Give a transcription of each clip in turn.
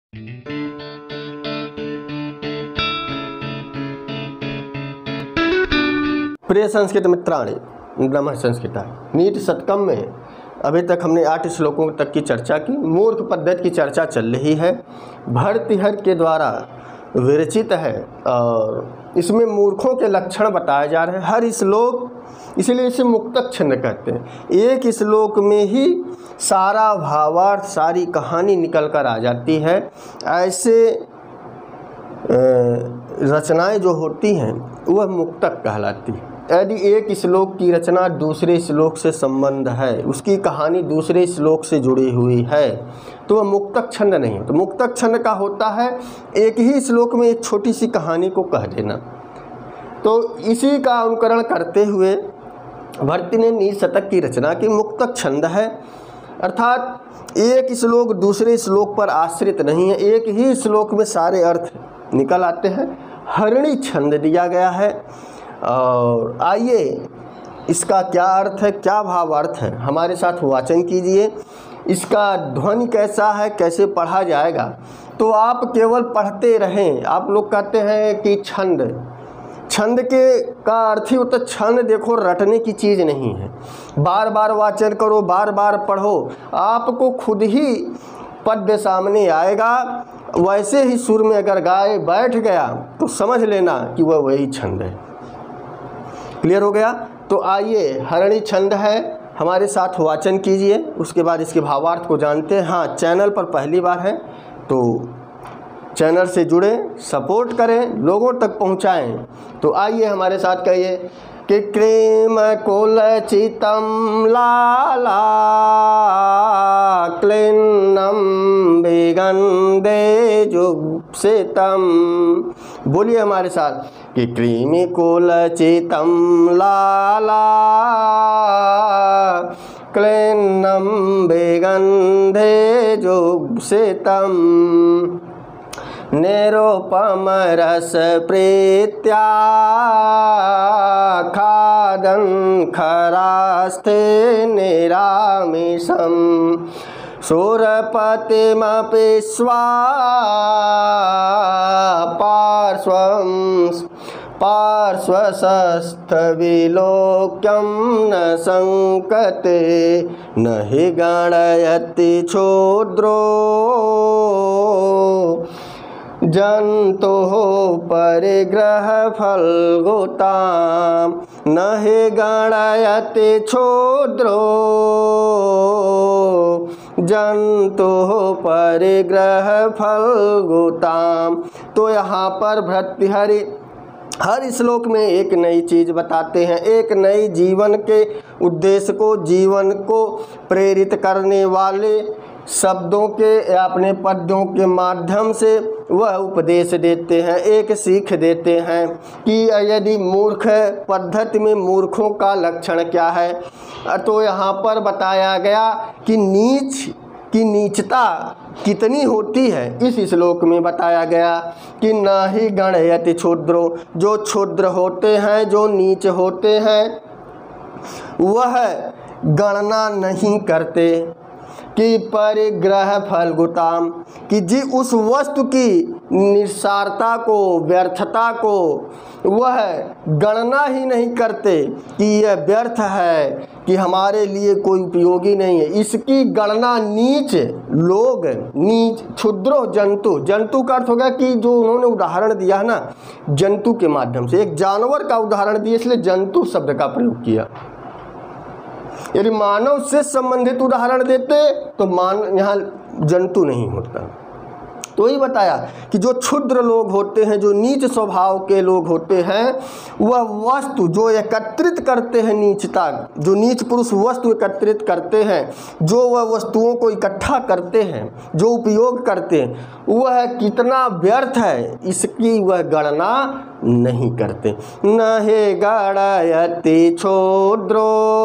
प्रिय संस्कृत मित्राणि, नमः संस्कृताय। नीट शतकम में अभी तक हमने 8 श्लोकों तक की चर्चा की। मूर्ख पद्धति की चर्चा चल रही है, भर्तृहरि के द्वारा विरचित है और इसमें मूर्खों के लक्षण बताए जा रहे हैं। हर श्लोक, इसलिए इसे मुक्तक छंद कहते हैं। एक श्लोक में ही सारा भावार्थ, सारी कहानी निकल कर आ जाती है। ऐसे रचनाएं जो होती हैं वह मुक्तक कहलाती है। यदि एक श्लोक की रचना दूसरे श्लोक से संबंध है, उसकी कहानी दूसरे श्लोक से जुड़ी हुई है, तो वह मुक्तक छंद नहीं है। तो मुक्तक छंद का होता है एक ही श्लोक में एक छोटी सी कहानी को कह देना। तो इसी का अनुकरण करते हुए भर्तृ ने नीट शतक की रचना की। मुक्तक छंद है, अर्थात एक श्लोक दूसरे श्लोक पर आश्रित नहीं है, एक ही श्लोक में सारे अर्थ निकल आते हैं। हरणी छंद दिया गया है और आइए इसका क्या अर्थ है, क्या भाव अर्थ है, हमारे साथ वाचन कीजिए। इसका ध्वनि कैसा है, कैसे पढ़ा जाएगा, तो आप केवल पढ़ते रहें। आप लोग कहते हैं कि छंद के का अर्थ ही होता है, छंद देखो रटने की चीज़ नहीं है। बार बार वाचन करो, बार बार पढ़ो, आपको खुद ही पद्य सामने आएगा। वैसे ही सुर में अगर गाए बैठ गया तो समझ लेना कि वह वही छंद है। क्लियर हो गया? तो आइए, हरणी छंद है, हमारे साथ वाचन कीजिए, उसके बाद इसके भावार्थ को जानते हैं। हाँ, चैनल पर पहली बार है तो चैनल से जुड़ें, सपोर्ट करें, लोगों तक पहुंचाएं। तो आइए हमारे साथ कहिए कि क्रीम कुलचितं लाला क्लिन्नं विगन्धे जुप्सितं। बोलिए हमारे साथ कि क्रीम कुलचितं लाला क्लिन्नं विगन्धे जुप्सितं निरुपम रस प्रीत्या खादन् खरास्ते निरामिषं सुरपतिमपि स्वा पार्श्वस्थविलोक्यं न संकते न हि गणयति क्षुद्रो जन्तुः परिग्रह फल्गुतां न हि गणयति क्षुद्रो जन्तुः परिग्रह फल्गुतां। तो यहाँ पर भर्तृहरि हर श्लोक में एक नई चीज़ बताते हैं, एक नई जीवन के उद्देश्य को, जीवन को प्रेरित करने वाले शब्दों के या अपने पद्यों के माध्यम से वह उपदेश देते हैं, एक सीख देते हैं कि यदि मूर्ख पद्धति में मूर्खों का लक्षण क्या है। तो यहाँ पर बताया गया कि नीच की नीचता कितनी होती है। इस श्लोक में बताया गया कि न ही गणयति क्षुद्रो, जो क्षुद्र होते हैं, जो नीच होते हैं, वह गणना नहीं करते कि परिग्रह फल्गुताम, कि जी उस वस्तु की निस्सारता को, व्यर्थता को वह गणना ही नहीं करते कि यह व्यर्थ है, कि हमारे लिए कोई उपयोगी नहीं है। इसकी गणना नीच लोग, नीच क्षुद्रो जंतु, जंतु का अर्थ हो गया कि जो उन्होंने उदाहरण दिया ना, जंतु के माध्यम से एक जानवर का उदाहरण दिया, इसलिए जंतु शब्द का प्रयोग किया। यदि मानव से संबंधित उदाहरण देते तो यहाँ जंतु नहीं होता। तो ही बताया कि जो क्षुद्र लोग होते हैं, जो नीच स्वभाव के लोग होते हैं, वह वस्तु जो एकत्रित करते हैं, नीचता, जो नीच पुरुष वस्तु एकत्रित करते हैं, जो वह वस्तुओं को इकट्ठा करते हैं, जो उपयोग करते हैं, वह कितना व्यर्थ है इसकी वह गणना नहीं करते। न हे गणयति क्षुद्रो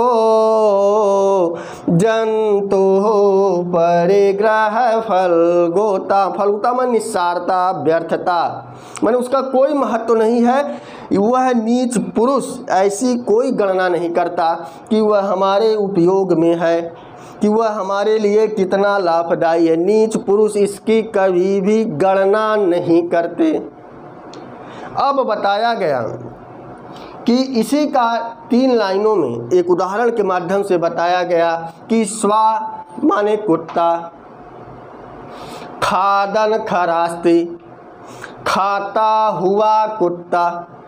जंतु परिग्रह फल्गुता। फल्गुता में निस्सारता, व्यर्थता, माने उसका कोई महत्व नहीं है। वह नीच पुरुष ऐसी कोई गणना नहीं करता कि वह हमारे उपयोग में है, कि वह हमारे लिए कितना लाभदायी है। नीच पुरुष इसकी कभी भी गणना नहीं करते। अब बताया गया कि इसी का 3 लाइनों में एक उदाहरण के माध्यम से बताया गया कि स्वा माने कुत्ता, खादन खरास्ती, खाता हुआ कुत्ता,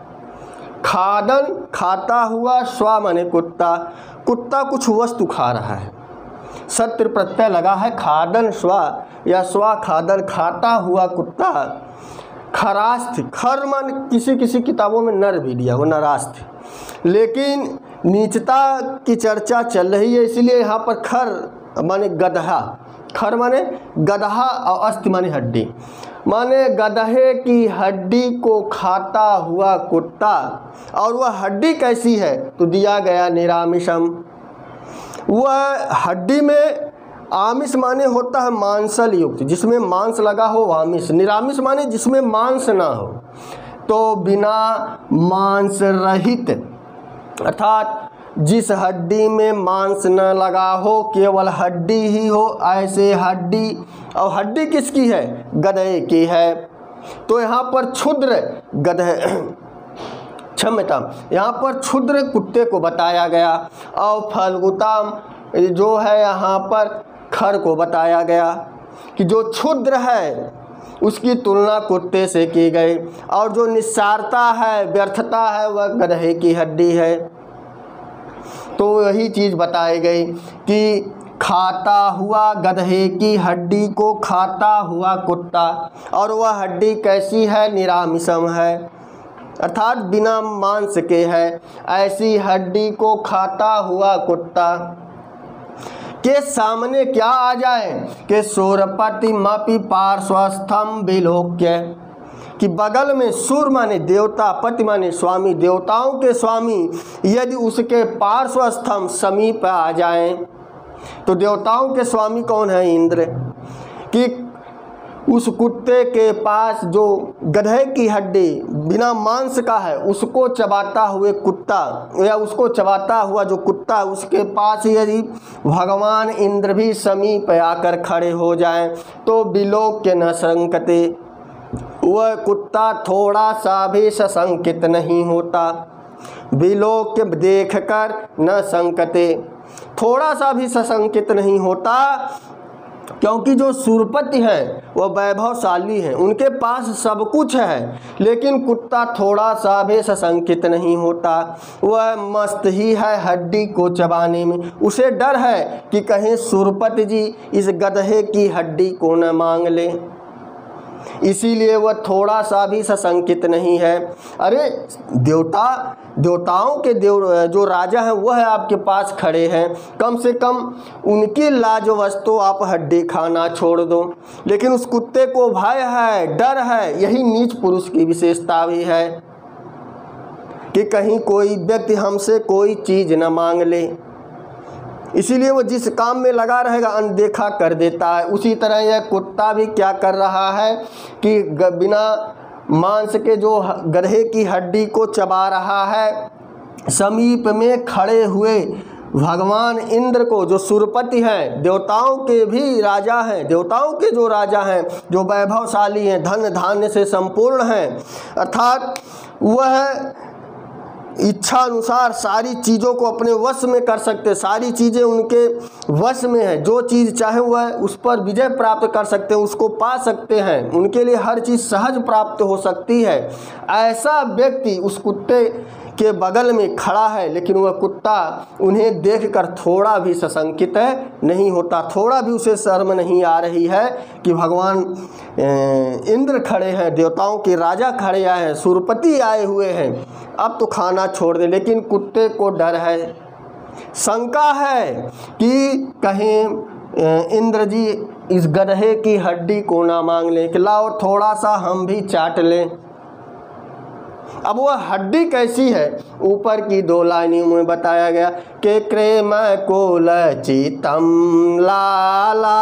खादन खाता हुआ, स्वा माने कुत्ता, कुत्ता कुछ वस्तु खा रहा है, सत्र प्रत्यय लगा है, खादन स्वा या स्वा खादन, खाता हुआ कुत्ता, खरास्थ, खर मन किसी किसी किताबों में नर भी दिया, वो नरास्थ, लेकिन नीचता की चर्चा चल रही है इसलिए यहाँ पर खर माने गधा, खर माने गधा और अस्थ माने हड्डी, माने गधे की हड्डी को खाता हुआ कुत्ता। और वह हड्डी कैसी है तो दिया गया निरामिषम, वह हड्डी में आमिष माने होता है मांसल युक्त, जिसमें मांस लगा हो आमिष, निरामिष माने जिसमें मांस ना हो, तो बिना मांस रहित, अर्थात जिस हड्डी में मांस न लगा हो, केवल हड्डी ही हो, ऐसे हड्डी, और हड्डी किसकी है, गधे की है। तो यहाँ पर क्षुद्र गधे, क्षम्यता, यहाँ पर क्षुद्र कुत्ते को बताया गया, और फल्गुताम जो है यहाँ पर खर को बताया गया कि जो क्षुद्र है उसकी तुलना कुत्ते से की गई, और जो निस्सारता है, व्यर्थता है, वह गधे की हड्डी है। तो यही चीज़ बताई गई कि खाता हुआ गधे की हड्डी को खाता हुआ कुत्ता, और वह हड्डी कैसी है, निरामिषम है, अर्थात बिना मांस के है, ऐसी हड्डी को खाता हुआ कुत्ता के सामने क्या आ जाए कि सूरपति मापी पार्श्वस्थम विलोक्य, कि बगल में सूर माने देवता, पति माने स्वामी, देवताओं के स्वामी यदि उसके पार्श्वस्थम समीप आ जाएं, तो देवताओं के स्वामी कौन है, इंद्र, कि उस कुत्ते के पास जो गधे की हड्डी बिना मांस का है उसको चबाता हुए कुत्ता, या उसको चबाता हुआ जो कुत्ता है उसके पास यदि भगवान इंद्र भी समीप आकर खड़े हो जाएं, तो विलोक्य न संकते, वह कुत्ता थोड़ा सा भी सशंकित नहीं होता, विलोक्य देखकर न संकते, थोड़ा सा भी सशंकित नहीं होता, क्योंकि जो सूरपति हैं वह वैभवशाली हैं, उनके पास सब कुछ है, लेकिन कुत्ता थोड़ा सा भी सशंकित नहीं होता, वह मस्त ही है हड्डी को चबाने में, उसे डर है कि कहीं सूरपति जी इस गधे की हड्डी को न मांग ले, इसीलिए वह थोड़ा सा भी सशंकित नहीं है। अरे देवताओं के जो राजा हैं वह आपके पास खड़े हैं, कम से कम उनकी लाजवश तो आप हड्डी खाना छोड़ दो, लेकिन उस कुत्ते को भय है, डर है। यही नीच पुरुष की विशेषता भी है कि कहीं कोई व्यक्ति हमसे कोई चीज़ न मांग ले, इसीलिए वो जिस काम में लगा रहेगा अनदेखा कर देता है। उसी तरह यह कुत्ता भी क्या कर रहा है कि बिना मांस के जो गधे की हड्डी को चबा रहा है, समीप में खड़े हुए भगवान इंद्र को, जो सूरपति हैं, देवताओं के भी राजा हैं, देवताओं के जो राजा हैं, जो वैभवशाली हैं, धन धान्य से संपूर्ण हैं, अर्थात वह इच्छा अनुसार सारी चीज़ों को अपने वश में कर सकते, सारी चीज़ें उनके वश में है, जो चीज़ चाहे वह उस पर विजय प्राप्त कर सकते हैं, उसको पा सकते हैं, उनके लिए हर चीज़ सहज प्राप्त हो सकती है। ऐसा व्यक्ति उस कुत्ते के बगल में खड़ा है, लेकिन वह कुत्ता उन्हें देखकर थोड़ा भी सशंकित नहीं होता, थोड़ा भी उसे शर्म नहीं आ रही है कि भगवान इंद्र खड़े हैं, देवताओं के राजा खड़े आए हैं, सूरपति आए हुए हैं, अब तो खाना छोड़ दे। लेकिन कुत्ते को डर है, शंका है कि कहीं इंद्र जी इस गधे की हड्डी को ना मांग लें कि लाओ थोड़ा सा हम भी चाट लें। अब वह हड्डी कैसी है, ऊपर की 2 लाइनों में बताया गया कि क्रेम कोल चितम लाला,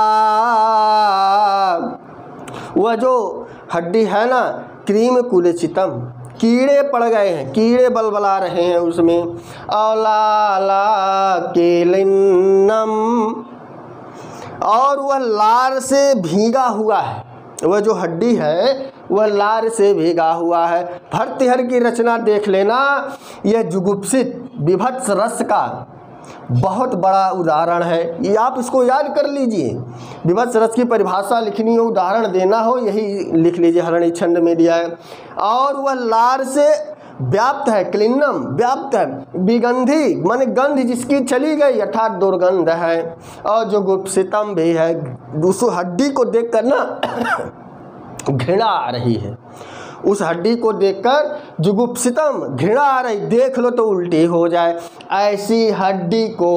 वह जो हड्डी है ना, क्रीम कुलचितम, कीड़े पड़ गए हैं, कीड़े बलबला रहे हैं उसमें, और लाला केलिन्नम, और वह लार से भीगा हुआ है। वह जो हड्डी है वह लार से भीगा हुआ है। भर्तृहरि की रचना देख लेना, यह जुगुप्सित विभत्स रस का बहुत बड़ा उदाहरण है। ये आप इसको याद कर लीजिए। विभत्स रस की परिभाषा लिखनी हो, उदाहरण देना हो, यही लिख लीजिए, हरणी छंद में दिया है। और वह लार से व्याप्त है, क्लिन्नम व्याप्त है, विगंधी माने गंध जिसकी चली गई अर्थात दुर्गंध है। और जो गुप्सितम भी है, उस हड्डी को देखकर ना घृणा आ रही है। उस हड्डी को देखकर जुगुप्सितम घृणा आ रही, देख लो तो उल्टी हो जाए। ऐसी हड्डी को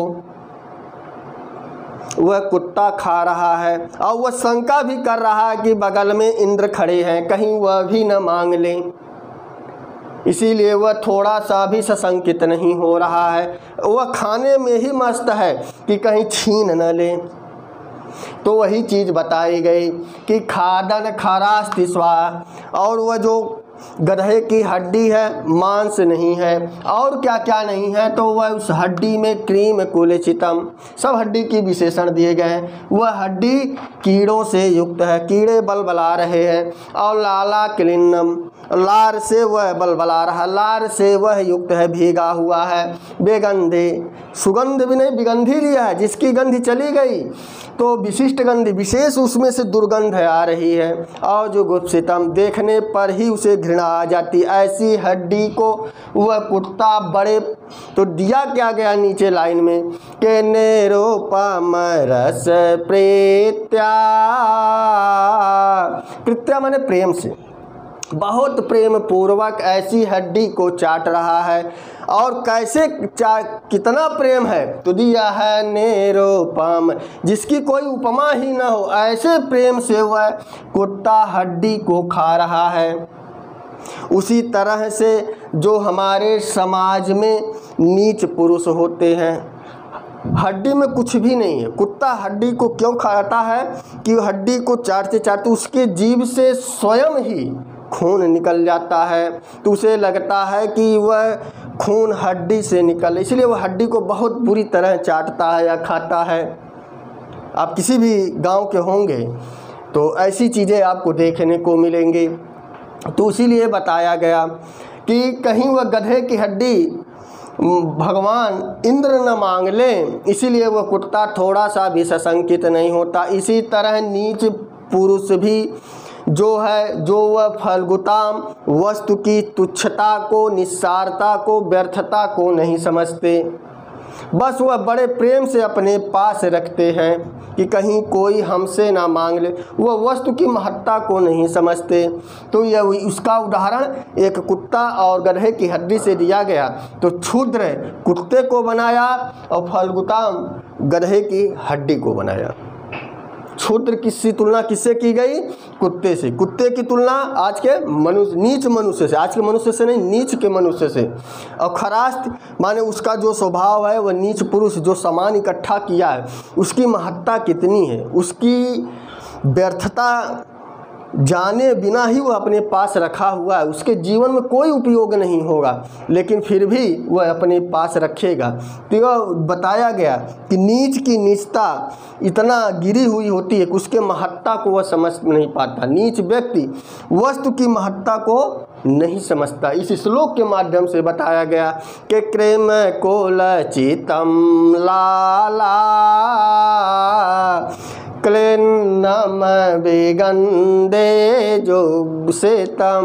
वह कुत्ता खा रहा है और वह शंका भी कर रहा है कि बगल में इंद्र खड़े हैं, कहीं वह भी न मांग लें। इसीलिए वह थोड़ा सा भी सशंकित नहीं हो रहा है। वह खाने में ही मस्त है कि कहीं छीन न ले। तो वही चीज़ बताई गई कि खादन खरास्ति स्वा, और वह जो गधे की हड्डी है मांस नहीं है और क्या क्या नहीं है, तो वह उस हड्डी में क्रीम कुलचितम, सब हड्डी की विशेषण दिए गए हैं। वह हड्डी कीड़ों से युक्त है, कीड़े बलबला रहे हैं। और लाला क्लिन्नम, लार से वह बलबला रहा, लार से वह युक्त है, भीगा हुआ है। बेगंधे, सुगंध भी नहीं, विगंधी लिया है, जिसकी गंध चली गई तो विशिष्ट गंध, विशेष उसमें से दुर्गंध आ रही है। और जो गुप्सितम, देखने पर ही उसे घृणा आ जाती। ऐसी हड्डी को वह कुत्ता बड़े, तो दिया क्या गया नीचे लाइन में के निरूपम रस प्रीत्या, प्रीत्या माने प्रेम से, बहुत प्रेम पूर्वक ऐसी हड्डी को चाट रहा है। और कैसे कितना प्रेम है, तो दिया है निरूपम, जिसकी कोई उपमा ही न हो, ऐसे प्रेम से वह कुत्ता हड्डी को खा रहा है। उसी तरह से जो हमारे समाज में नीच पुरुष होते हैं, हड्डी में कुछ भी नहीं है। कुत्ता हड्डी को क्यों खाता है कि हड्डी को चाटते चाटते उसके जीभ से स्वयं ही खून निकल जाता है, तो उसे लगता है कि वह खून हड्डी से निकल, इसलिए वह हड्डी को बहुत बुरी तरह चाटता है या खाता है। आप किसी भी गांव के होंगे तो ऐसी चीज़ें आपको देखने को मिलेंगी। तो इसीलिए बताया गया कि कहीं वह गधे की हड्डी भगवान इंद्र न मांग लें, इसीलिए वह कुत्ता थोड़ा सा भी सशंकित नहीं होता। इसी तरह नीच पुरुष भी जो है, जो वह फलगुताम वस्तु की तुच्छता को, निस्सारता को, व्यर्थता को नहीं समझते, बस वह बड़े प्रेम से अपने पास रखते हैं कि कहीं कोई हमसे ना मांग ले। वह वस्तु की महत्ता को नहीं समझते। तो यह उसका उदाहरण एक कुत्ता और गधे की हड्डी से दिया गया। तो क्षुद्र कुत्ते को बनाया और फलगुताम गधे की हड्डी को बनाया। क्षुद्र किसकी तुलना किससे की गई? कुत्ते से। कुत्ते की तुलना आज के मनुष्य, नीच मनुष्य से, आज के मनुष्य से नहीं, नीच के मनुष्य से। और खरास्त माने उसका जो स्वभाव है, वह नीच पुरुष जो सामान इकट्ठा किया है, उसकी महत्ता कितनी है, उसकी व्यर्थता जाने बिना ही वह अपने पास रखा हुआ है, उसके जीवन में कोई उपयोग नहीं होगा, लेकिन फिर भी वह अपने पास रखेगा। तो यह बताया गया कि नीच की नीचता इतना गिरी हुई होती है कि उसके महत्ता को वह समझ नहीं पाता। नीच व्यक्ति वस्तु की महत्ता को नहीं समझता। इस श्लोक के माध्यम से बताया गया कि क्रेम कोलचितम लाला क्लिन्नम विगंधे जुगुप्सितम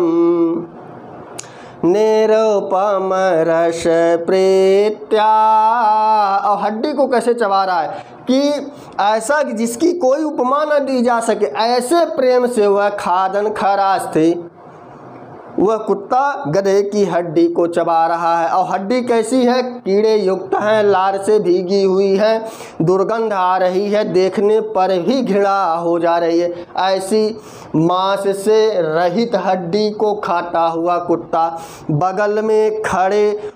निरूपम रस प्रीत्या। और हड्डी को कैसे चबा रहा है कि ऐसा कि जिसकी कोई उपमा न दी जा सके, ऐसे प्रेम से वह खादन खरास थे। वह कुत्ता गधे की हड्डी को चबा रहा है। और हड्डी कैसी है? कीड़े युक्त हैं, लार से भीगी हुई है, दुर्गंध आ रही है, देखने पर भी घृणा हो जा रही है। ऐसी मांस से रहित हड्डी को खाता हुआ कुत्ता बगल में खड़े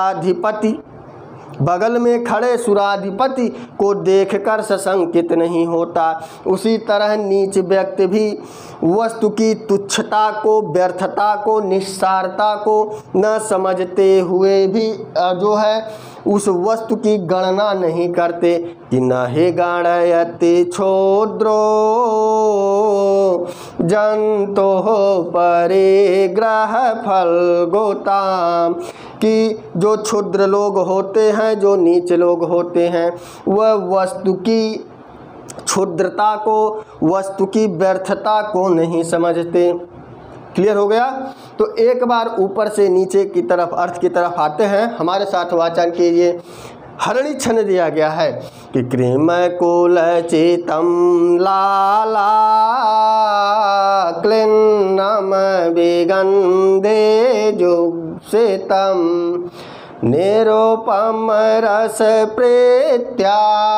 सुराधिपति को देखकर सशंकित नहीं होता। उसी तरह नीच व्यक्ति भी वस्तु की तुच्छता को, व्यर्थता को, निस्सारता को न समझते हुए भी जो है उस वस्तु की गणना नहीं करते कि न ही गणयति क्षुद्रो जंतो परिग्रह फलगोताम, कि जो क्षुद्र लोग होते हैं, जो नीच लोग होते हैं, वह वस्तु की क्षुद्रता को, वस्तु की व्यर्थता को नहीं समझते। क्लियर हो गया? तो एक बार ऊपर से नीचे की तरफ अर्थ की तरफ आते हैं। हमारे साथ वाचन कीजिए। हरणी छन दिया गया है कि कृम कुल चितम लाला क्लिन्नम विगंधे जुगसितम निरुपम रस प्रीत्या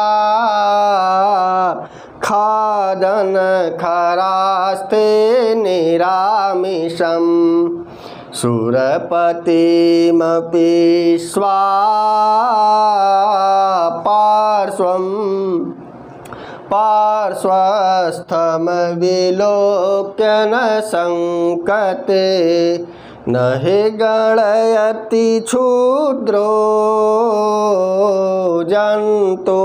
खादन खरास्ते निरामिषम सुरपतिमपि स्वा पार्श्वस्थम विलोक्य न संकते न हि गणयति क्षुद्रो जंतो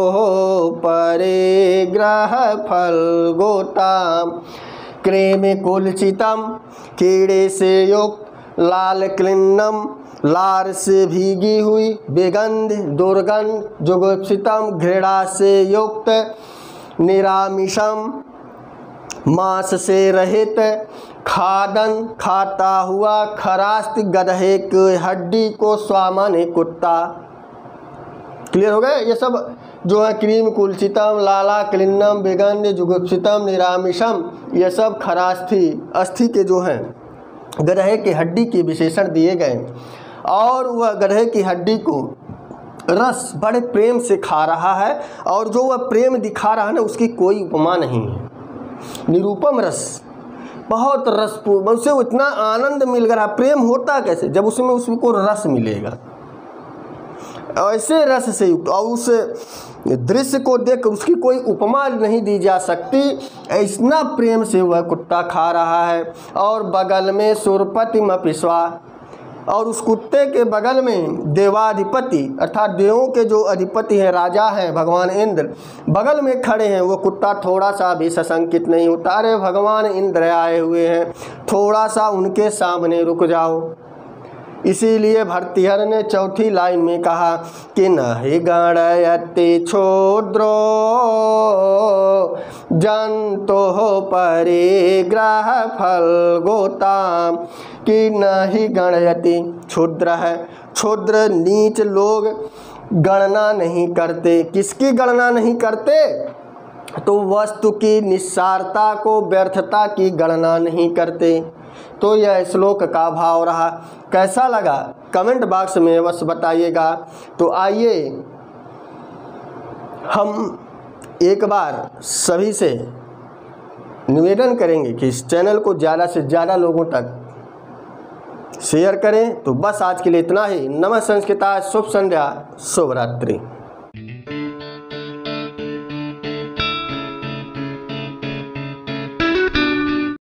परिग्रह फलगोताम। कृमिकुलचितम, कीड़े से युक्त, लाल क्लिन्नम, लार से भीगी हुई, बेगंध दुर्गंध, जुगुप्सितम, घृणा से युक्त, निरामिषम, मांस से रहित, खादन खाता हुआ, खरास्त गधे की हड्डी को, स्वामाने कुत्ता। क्लियर हो गए? ये सब जो है क्रीम कुलचितम, लाला क्लिन्नम, बेगंध, जुगुप्सितम, निरामिषम, ये सब खरास्थी अस्थि के जो हैं गधे की हड्डी के विशेषण दिए गए। और वह गधे की हड्डी को रस बड़े प्रेम से खा रहा है, और जो वह प्रेम दिखा रहा है ना, उसकी कोई उपमा नहीं है। निरूपम रस, बहुत रसपूर्ण, उससे इतना आनंद मिल रहा। प्रेम होता कैसे? जब उसमें उसको रस मिलेगा, ऐसे रस से युक्त, और उस दृश्य को देख उसकी कोई उपमा नहीं दी जा सकती। इतना प्रेम से वह कुत्ता खा रहा है। और बगल में सुरपतिमपिस्वा, और उस कुत्ते के बगल में देवाधिपति अर्थात देवों के जो अधिपति हैं, राजा हैं, भगवान इंद्र बगल में खड़े हैं। वो कुत्ता थोड़ा सा भी सशंकित नहीं होता। अरे भगवान इंद्र आए हुए हैं, थोड़ा सा उनके सामने रुक जाओ। इसीलिए भर्तृहरि ने चौथी लाइन में कहा कि न हि गणयति क्षुद्रो जंतो परिग्रह फलगोताम, कि न ही गणयति, क्षुद्र है, क्षुद्र नीच लोग गणना नहीं करते। किसकी गणना नहीं करते? तो वस्तु की निस्सारता को, व्यर्थता की गणना नहीं करते। तो यह श्लोक का भाव रहा। कैसा लगा कमेंट बॉक्स में अवश्य बताइएगा। तो आइए हम एक बार सभी से निवेदन करेंगे कि इस चैनल को ज़्यादा से ज़्यादा लोगों तक शेयर करें। तो बस आज के लिए इतना ही। नमः संस्कृता, शुभ संध्या, शुभ रात्रि।